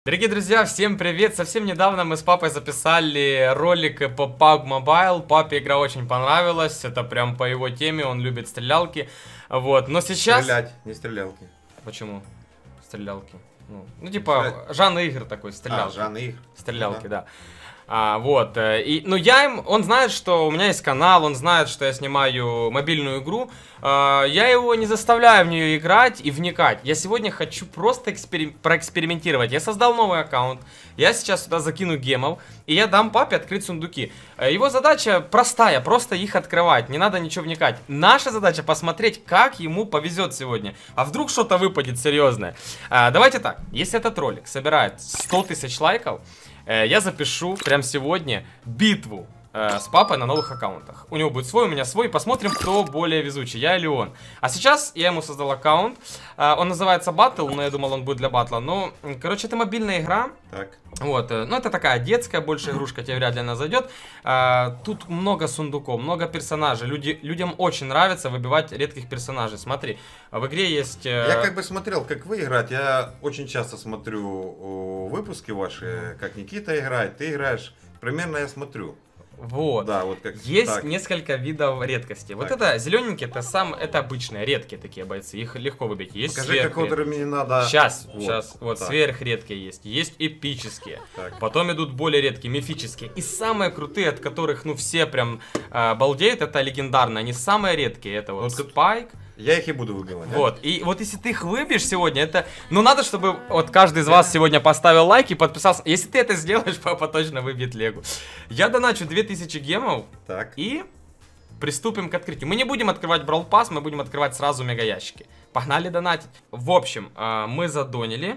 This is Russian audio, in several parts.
Дорогие друзья, всем привет! Совсем недавно мы с папой записали ролик по PUBG Mobile. Папе игра очень понравилась, это прям по его теме, он любит стрелялки. Вот, но сейчас... Стрелять, не стрелялки. Почему? Стрелялки. Ну типа, жанр игр такой, стрелялки. Жанр игр. Стрелялки, да. Вот, он знает, что у меня есть канал, он знает, что я снимаю мобильную игру. Я его не заставляю в нее играть и вникать. Я сегодня хочу просто проэкспериментировать. Я создал новый аккаунт, я сейчас сюда закину гемов, и я дам папе открыть сундуки. Его задача простая, просто их открывать, не надо ничего вникать. Наша задача посмотреть, как ему повезет сегодня. А вдруг что-то выпадет серьезное. Давайте так, если этот ролик собирает 100 тысяч лайков, я запишу прямо сегодня битву с папой на новых аккаунтах. У него будет свой, у меня свой. Посмотрим, кто более везучий, я или он. А сейчас я ему создал аккаунт. Он называется Battle, но я думал, он будет для батла. Но, короче, это мобильная игра. Так. Вот, ну это такая детская больше игрушка, тебе вряд ли она зайдет. Тут много сундуков, много персонажей. Людям очень нравится выбивать редких персонажей. Смотри, в игре есть... Я как бы смотрел, как вы играете. Я очень часто смотрю выпуски ваши, как Никита играет, ты играешь. Примерно я смотрю. Вот. Да, вот как есть так. Несколько видов редкости. Так. Вот это зелененькие, это обычные, редкие такие бойцы. Их легко выбить. Есть Покажи, какого мне надо. Сейчас, вот сверхредкие есть. Есть эпические. Так. Потом идут более редкие, мифические. И самые крутые, от которых, ну, все прям балдеют, это легендарные. Они самые редкие. Это вот Спайк. Я их и буду выбивать. Вот, и вот если ты их выбьешь сегодня, это... Ну, надо, чтобы вот каждый из вас сегодня поставил лайк и подписался. Если ты это сделаешь, папа точно выбьет Легу. Я доначу 2000 гемов. Так. И приступим к открытию. Мы не будем открывать Brawl Pass, мы будем открывать сразу мега ящики. Погнали донатить. В общем, мы задонили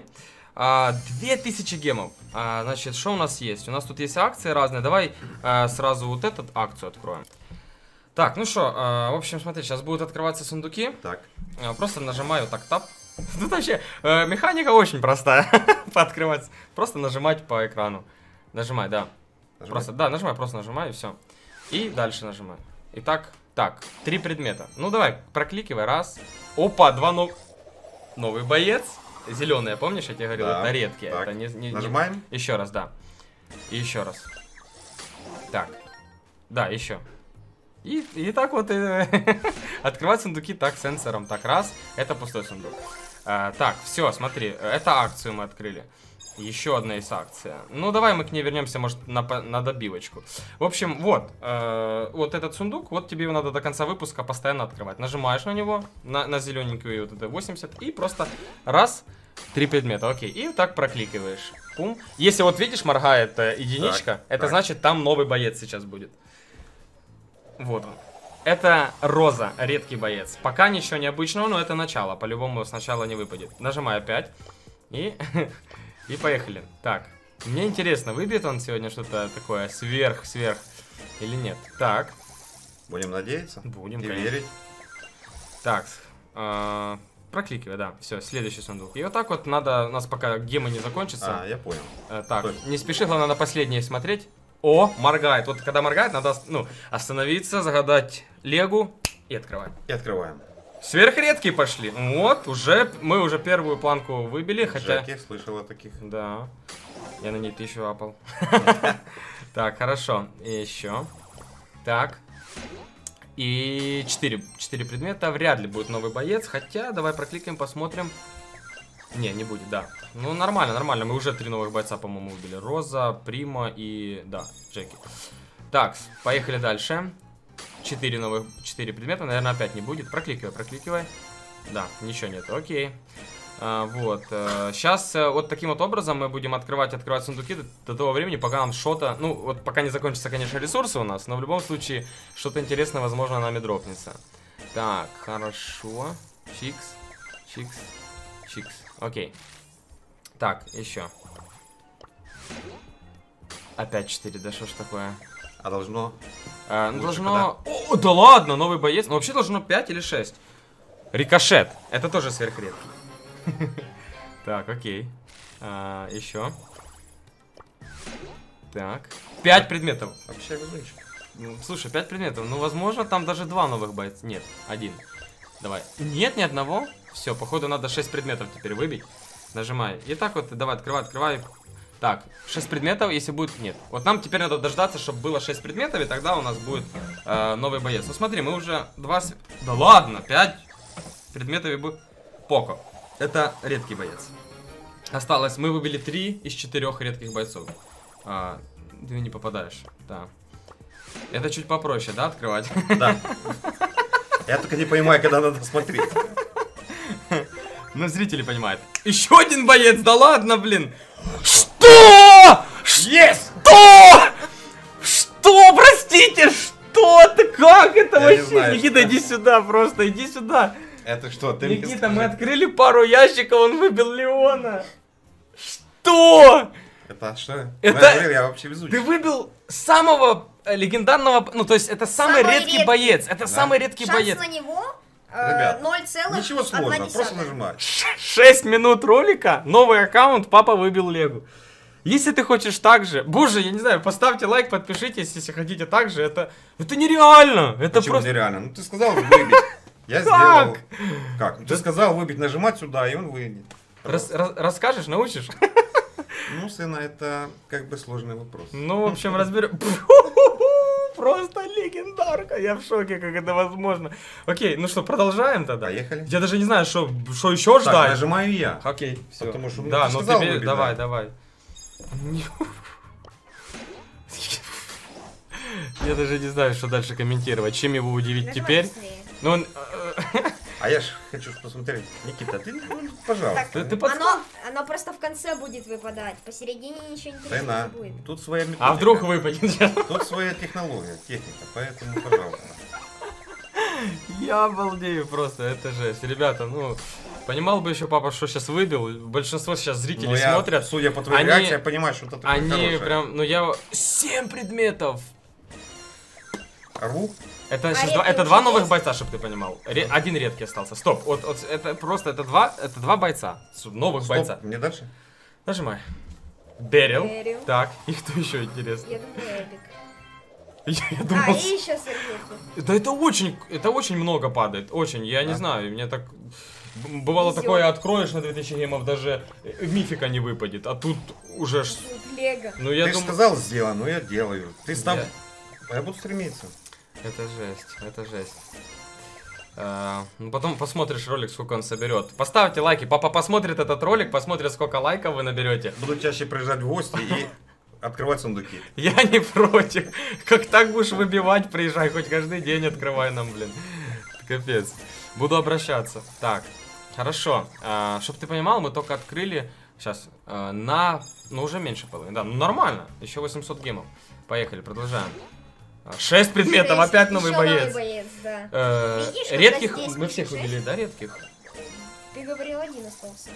2000 гемов. Значит, что у нас есть? У нас тут есть акции разные. Давай сразу вот эту акцию откроем. Так, ну что, в общем, смотри, сейчас будут открываться сундуки. Так. Просто нажимаю так тап. Тут вообще механика очень простая. Пооткрывать. Просто нажимать по экрану. Нажимай, да. Нажимай. Просто, да, нажимай, просто нажимай и все. И дальше нажимай. Итак, так, 3 предмета. Ну давай, прокликивай, раз. Опа, новый боец. Зеленые, помнишь, я тебе говорил, Да. это редкие. Так. Это Нажимаем. Еще раз, да. И еще раз. Так. Да, еще. И так вот открывать сундуки так сенсором. Так, раз. Это пустой сундук. Так, все, смотри. Это акцию мы открыли. Еще одна из акций. Ну, давай мы к ней вернемся, может, на добивочку. В общем, вот. Вот этот сундук. Вот тебе его надо до конца выпуска постоянно открывать. Нажимаешь на него, на зелененькую вот это 80. И просто раз, 3 предмета. Окей. И вот так прокликиваешь. Пум. Если вот видишь, моргает единичка, это так. значит, там новый боец сейчас будет. Вот он. Это Роза, редкий боец. Пока ничего необычного, но это начало. По-любому сначала не выпадет. Нажимаю опять. И поехали. Так. Мне интересно, выбьет он сегодня что-то такое сверх или нет. Так. Будем надеяться. Будем, и конечно. верить. Так. Прокликивай, да. Все, следующий сундук. И вот так вот надо, у нас пока гемы не закончатся. Я понял. Так, Стой. не спеши, главное на последнее смотреть. О, моргает. Вот когда моргает, надо, ну, остановиться, загадать Легу и открывать. И открываем. Сверхредкие пошли. Вот, мы уже первую планку выбили, хотя... Жеки, слышал о таких. Да. Я на ней 1000 апал. Так, хорошо. И еще. Так. И 4 предмета. Вряд ли будет новый боец. Хотя, давай прокликаем, посмотрим. Не будет, да. Ну, нормально. Мы уже 3 новых бойца, по-моему, убили. Роза, Прима и... Да, Джеки. Так, поехали дальше. 4 предмета. Наверное, опять не будет. Прокликивай. Да, ничего нет. Окей. Вот. Сейчас вот таким вот образом мы будем открывать сундуки до того времени, пока нам что-то... Ну, вот пока не закончатся, конечно, ресурсы у нас, но в любом случае что-то интересное, возможно, нами дропнется. Так, хорошо. Чикс. Окей. Так, еще. Опять 4, да что ж такое? А должно? Ну, должно... О, да ладно, новый боец. Ну, вообще должно 5 или 6. Рикошет. Это тоже сверхредкий. Так, окей. Еще. Так. 5 предметов. Вообще везунчик. Слушай, 5 предметов. Ну, возможно, там даже 2 новых бойца. Нет, 1. Давай. Нет, ни одного. Все, походу надо 6 предметов теперь выбить. Нажимай. И так вот, давай, открывай. Так, 6 предметов, если будет... Нет. Вот нам теперь надо дождаться, чтобы было 6 предметов, и тогда у нас будет новый боец. Ну смотри, мы уже 2... Да ладно, 5 предметов и будет... Поко. Это редкий боец. Осталось, мы выбили 3 из 4 редких бойцов. Ты не попадаешь, да. Это чуть попроще, да, открывать? Да. Я только не понимаю, когда надо смотреть. Ну, зрители понимают. Еще один боец, да ладно, блин. Что? Есть! Что? Что? Простите, что это? Как это Я не вообще? знаю, Никита, что. иди сюда, просто иди сюда. Это что, ты мне Никита, скажи. мы открыли пару ящиков, он выбил Леона. Что? Это что? Это- Ну, я говорю, я вообще везучий. Ты выбил самого легендарного, ну то есть это самый Самый редкий редкий. боец. Это Да. самый редкий Шанс боец. на него Ребят, 0,1. Ничего сложного, просто нажимай. 6 минут ролика, новый аккаунт, папа выбил Легу. Если ты хочешь так же, боже, я не знаю, поставьте лайк, подпишитесь, если хотите так же, это нереально, это Почему просто... нереально? Ну ты сказал выбить. Я Как? сделал. Как? Ну, ты сказал выбить, нажимать сюда, и он выйдет. Расскажешь, научишь? Ну, сына, это как бы сложный вопрос. Ну, в общем, разберем. Просто легендарка, я в шоке, как это возможно. Окей, ну что, продолжаем тогда? Поехали. Я даже не знаю, что еще Так, ждать. нажимаю я. Окей, все. Потому что, ну, да, ты ну сказал тебе, выбить, давай, да. давай. Я даже не знаю, что дальше комментировать. Чем его удивить теперь? Ну, он... А я ж хочу посмотреть. Никита, ты, ну, пожалуйста. Так, Ты подсказывай. оно просто в конце будет выпадать. Посередине ничего интересного Тайна. не будет. Тут своя методика. А вдруг выпадет? Тут своя технология, техника, поэтому, пожалуйста. Я обалдею просто, это жесть. Ребята, ну, понимал бы еще папа, что сейчас выбил. Большинство сейчас зрителей Но я, смотрят. судя по твоей Они- реакции, я понимаю, что это такое Они хорошее. прям, ну я... 7 предметов! Рву? Это, А сейчас редкий это уже 2 новых есть? бойца, чтобы ты понимал. Один редкий остался. Стоп, вот это просто, это два бойца. Новых Стоп, бойца. мне дальше? Нажимай. Берил. Берил. Так, и кто еще интересно? Я думаю, Эпик. Я А, думал... и еще Сергей. Да это очень много падает, очень, я не Да. знаю, мне так... Бывало Везет. такое, откроешь на 2000 гемов, даже мифика не выпадет, а тут уже... Тут Лего. Ну я Ты же думаю... сказал сделано, ну я делаю. Ты став... Я- А я буду стремиться. Это жесть, это жесть. Ну потом посмотришь ролик, сколько он соберет. Поставьте лайки, папа посмотрит этот ролик, посмотрит, сколько лайков вы наберете. Буду чаще приезжать в гости и открывать сундуки. Я не против. Как так будешь выбивать, приезжай, хоть каждый день открывай нам, блин. Капец. Буду обращаться. Так, хорошо. Чтоб ты понимал, мы только открыли сейчас ну уже меньше половины. Да, ну нормально. Еще 800 гемов. Поехали, продолжаем. 6 предметов, Шесть. опять новый Еще боец. да. Видишь, когда Редких, здесь мы всех шесть? выбили, да, редких? Ты говорил, один остался.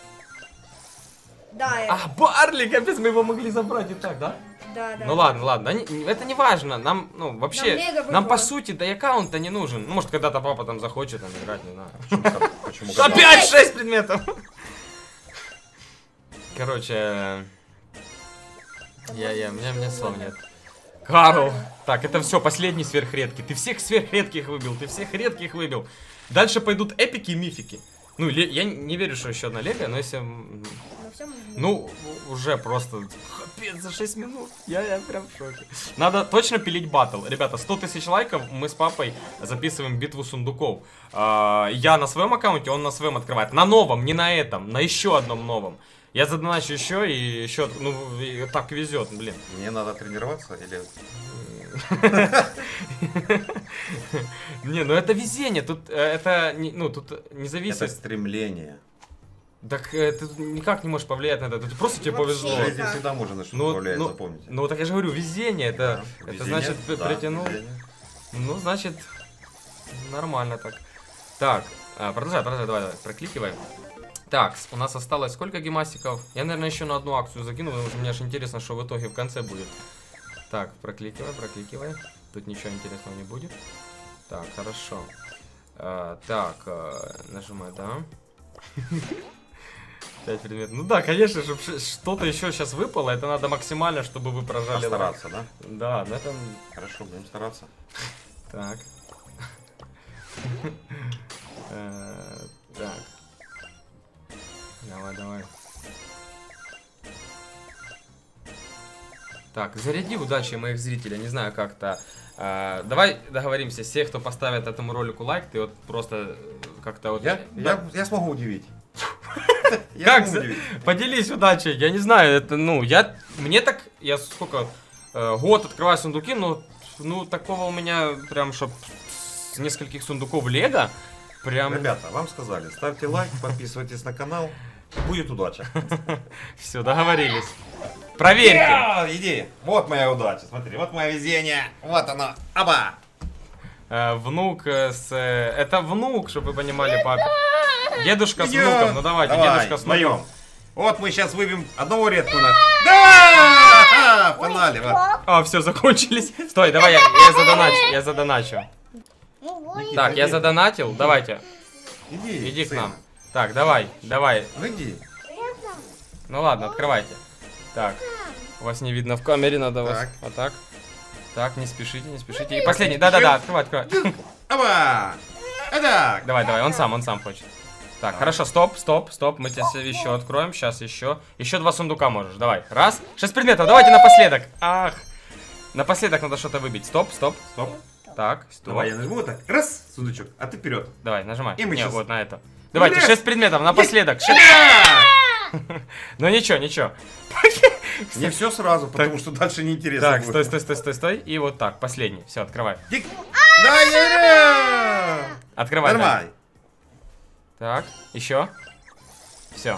Да, Барли, капец, мы его могли забрать и так, да? да. Ну ладно, это не важно, нам, ну, вообще, Нам Лего нам по выпало. сути, да и аккаунт-то не нужен. Ну, может, когда-то папа там захочет там играть, не знаю. Почему? Опять 6 предметов! Короче, мне слов нет. Карл! Так, это все, последний сверхредкий. Ты всех сверхредких выбил, ты всех редких выбил. Дальше пойдут эпики и мифики. Ну, я не верю, что еще одна лего, но если... Ну, уже просто... Капец, за 6 минут. Я прям в шоке. Надо точно пилить батл. Ребята, 100 тысяч лайков, мы с папой записываем битву сундуков. Я на своем аккаунте, он на своем открывает. На новом, не на этом, на еще одном новом. Я задоначу еще и еще, ну, и так везет, блин. Мне надо тренироваться или... Не, ну это везение, тут это, ну, тут не Это зависит. стремление. Так ты никак не можешь повлиять на это, ты просто тебе Вообще повезло. никак. Жизнь всегда можно на что Ну, управлять, ну, запомните. Ну так я же говорю, везение, это Везение, значит да, притянул. везение. Ну, значит, нормально так. Так, продолжай, давай, прокликивай. Так, у нас осталось сколько гемастиков? Я, наверное, еще на одну акцию закину, потому что мне аж интересно, что в итоге в конце будет. Так, прокликивай. Тут ничего интересного не будет. Так, хорошо. Нажимай, да. 5 предметов. Ну да, конечно, чтобы что-то еще сейчас выпало, это надо максимально, чтобы вы прожали лайк. Постараться, да? Да, на этом... Хорошо, будем стараться. Так. Так. Давай, давай. Так, заряди удачи моих зрителей, не знаю как-то. Давай договоримся, все, кто поставит этому ролику лайк, ты вот просто как-то вот... Я смогу удивить. Как? Поделись удачей, я не знаю, это, ну, мне так, я сколько, год открываю сундуки, но, ну, такого у меня прям, чтоб с нескольких сундуков Лего, прям... Ребята, вам сказали, ставьте лайк, подписывайтесь на канал, будет удача. Все, договорились. Проверьте. Иди, вот моя удача, смотри, вот мое везение, вот оно, аба! Внук это внук, чтобы вы понимали, папа. Дедушка с внуком, ну давайте, дедушка с внуком. Вот мы сейчас выбьем одного редку на... Да! Погнали, вот. Все, закончились. Стой, давай, я задоначу. Так, я задонатил, давайте. Иди к нам. Так, давай. Ну иди. Ну ладно, открывайте. Так, вас не видно в камере, надо вас... Так. Вот так. Так, не спешите. И последний, да-да-да, открывай. Аба! Так. Давай, он сам хочет. Так, хорошо, стоп, мы тебя еще откроем, сейчас еще. Еще 2 сундука можешь, давай. Раз, 6 предметов, давайте напоследок. Ах, напоследок надо что-то выбить. Стоп. Так, стоп. Давай, я нажму вот так, раз, сундучок, а ты вперед. Давай, нажимай. И мы сейчас... вот на это. Давайте, 6 предметов, напоследок. Ну ничего. Не все сразу, потому что дальше неинтересно будет. Так, стой. И вот так, последний. Все, открывай. Да, Юрий! Открывай. Нормально. Так, еще. Все.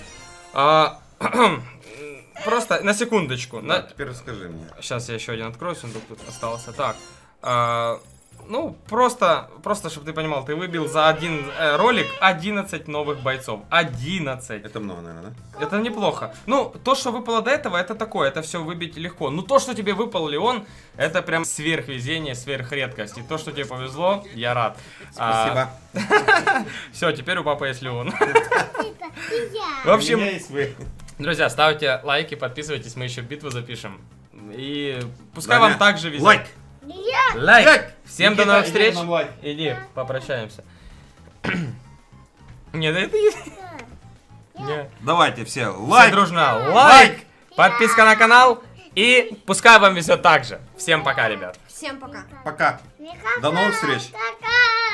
Просто на секундочку. Да, теперь расскажи мне. Сейчас я еще один открою, сундук тут остался. Так. Ну, просто, чтобы ты понимал, ты выбил за один ролик 11 новых бойцов. 11. Это много, наверное, да? Это неплохо. Ну, то, что выпало до этого, это такое, это все выбить легко. Но то, что тебе выпал Леон, это прям сверхвезение, сверхредкость. И то, что тебе повезло, я рад. Спасибо. Все, теперь у папы есть Леон. В общем, друзья, ставьте лайки, подписывайтесь, мы еще битву запишем. И пускай вам также везет. Лайк! Всем до новых встреч! Иди, попрощаемся. Нет, это не... Давайте все, лайк! Все дружно, лайк! Подписка на канал. И пускай вам везет так же. Всем пока, ребят. Всем пока. Пока. До новых встреч.